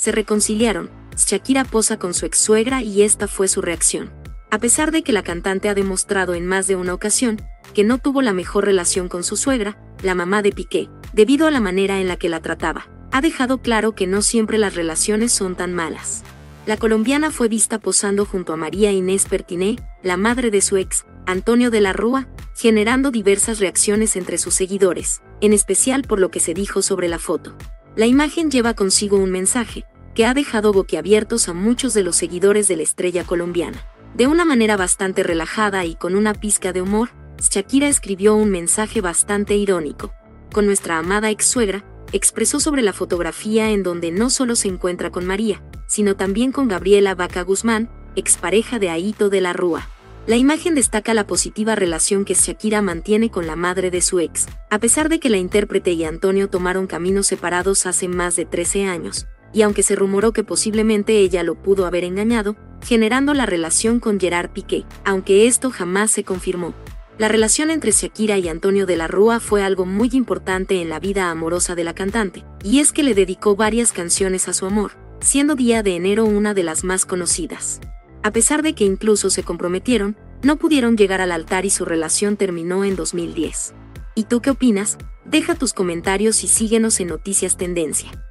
se reconciliaron. Shakira posa con su ex suegra y esta fue su reacción. A pesar de que la cantante ha demostrado en más de una ocasión que no tuvo la mejor relación con su suegra, la mamá de Piqué, debido a la manera en la que la trataba, ha dejado claro que no siempre las relaciones son tan malas. La colombiana fue vista posando junto a María Inés Pertiné, la madre de su ex, Antonio de la Rúa, generando diversas reacciones entre sus seguidores, en especial por lo que se dijo sobre la foto. La imagen lleva consigo un mensaje que ha dejado boquiabiertos a muchos de los seguidores de la estrella colombiana. De una manera bastante relajada y con una pizca de humor, Shakira escribió un mensaje bastante irónico. Con nuestra amada ex suegra, expresó sobre la fotografía en donde no solo se encuentra con María, sino también con Gabriela Vaca Guzmán, expareja de Aito de la Rúa. La imagen destaca la positiva relación que Shakira mantiene con la madre de su ex, a pesar de que la intérprete y Antonio tomaron caminos separados hace más de 13 años, y aunque se rumoró que posiblemente ella lo pudo haber engañado, generando la relación con Gerard Piqué, aunque esto jamás se confirmó. La relación entre Shakira y Antonio de la Rúa fue algo muy importante en la vida amorosa de la cantante, y es que le dedicó varias canciones a su amor, siendo Día de Enero una de las más conocidas. A pesar de que incluso se comprometieron, no pudieron llegar al altar y su relación terminó en 2010. ¿Y tú qué opinas? Deja tus comentarios y síguenos en Noticias Tendencia.